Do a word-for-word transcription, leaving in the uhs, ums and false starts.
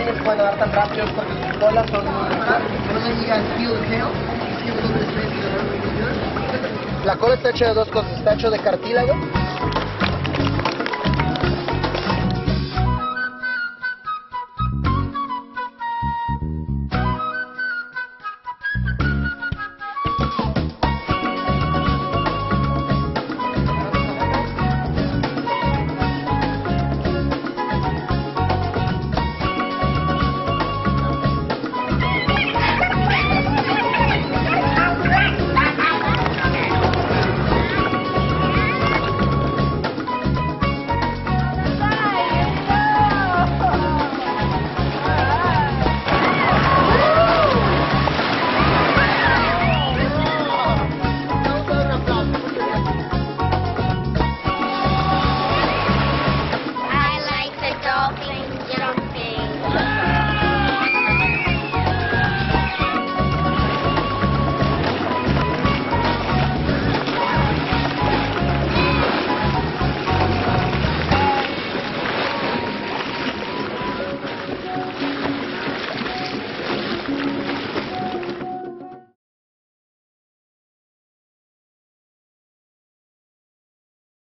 les puede nadar tan rápido es porque sus colas son muy largas. La cola está hecha de dos cosas, está hecho de cartílago